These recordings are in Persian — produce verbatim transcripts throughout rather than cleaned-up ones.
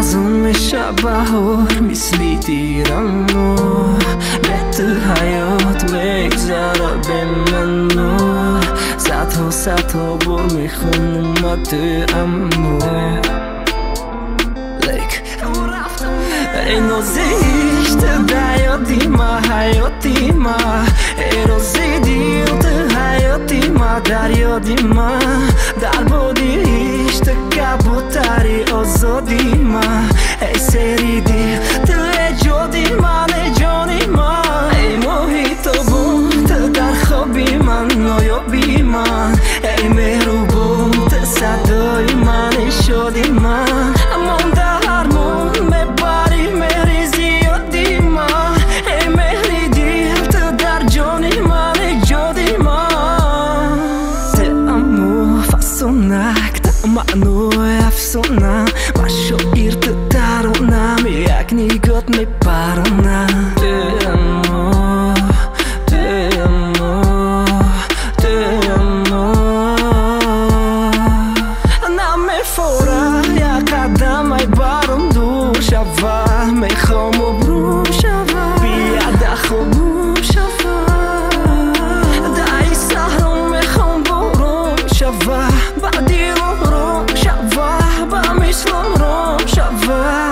از اون شب بهار مثلی دیرم و به تو حیات بگذره به من صدها صدها بار میخونم تو امو ای نازیش تو دیادی ما حیاتی ما ای روزی دیو تو حیاتی ما در یادی ما در بودیش تو کبوتری آزادی ما ای سری دی تو ایجادی من ای جانی ما ای محیط بون تو در خوابی من نایابی من ای مهربون تو صدای من ای شادی من من در هرمون میبری مهری زیادی من ای مهری دیر تو در جانی من ای جادی من ته امو فسونک ته منو افسونم و شایر تو درونم یک نگات میپرونم ته امو ته امو ته امو نمیفوره یک قدم ای برم دور شوه میخوام و بروم شوه بیاده خوبم شوه دایی سهرم میخوام بروم شوه بعدی رو روم شوه با مثلم روم شوه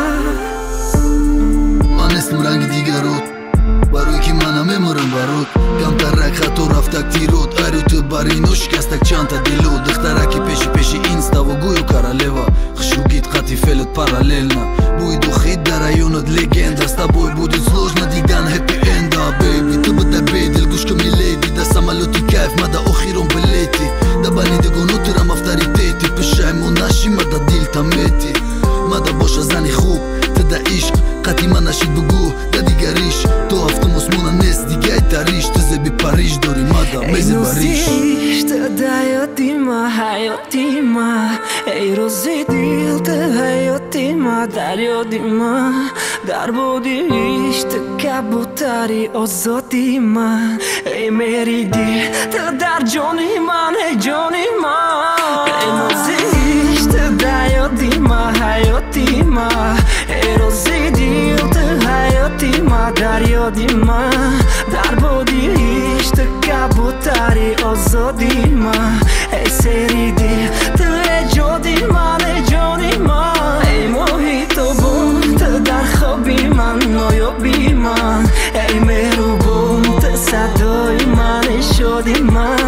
من اسم رنگ دیگرات برای که منم میمرم برات کمتر رک خطا رفتک تیرات ایرو تو برینو شکستک چند تا دیلو دخترکی پیشی پیشی اینستا و گویو کارالeva خشوگیت خطی фелет параллельно будет ухит до районот легенда с тобой будет сложно дидан хэппи энда бэйби ты бы добедил гушка миледи да самолёти кайф мада охиром билети да балиди гонутерам авторитети пешаймон наши мада дил тамети мада боша зани хуб ты да ишq қати ман нашид бугу да дигариш то автомос мона нест дигай тариш ты зеби париж дори мада мезе бариш تو دیادی ما حیاتی ما ای روزی دیل تو حیاتی ما در یادی ما در بودیش تو کبوتری آزادی من ای میری دی تو در جانی من ای جانی من ای نازیش تو دیادی ما حیاتی ما ای روزی دیل تو حیاتی ما در یادی من در بودیش تو کبوتری آزادی من ای سری دی تو ایجادی من ای جانی من ای محیط بون تو در خوابی من نایابی من ای مهربون تو صدای من ای شادی من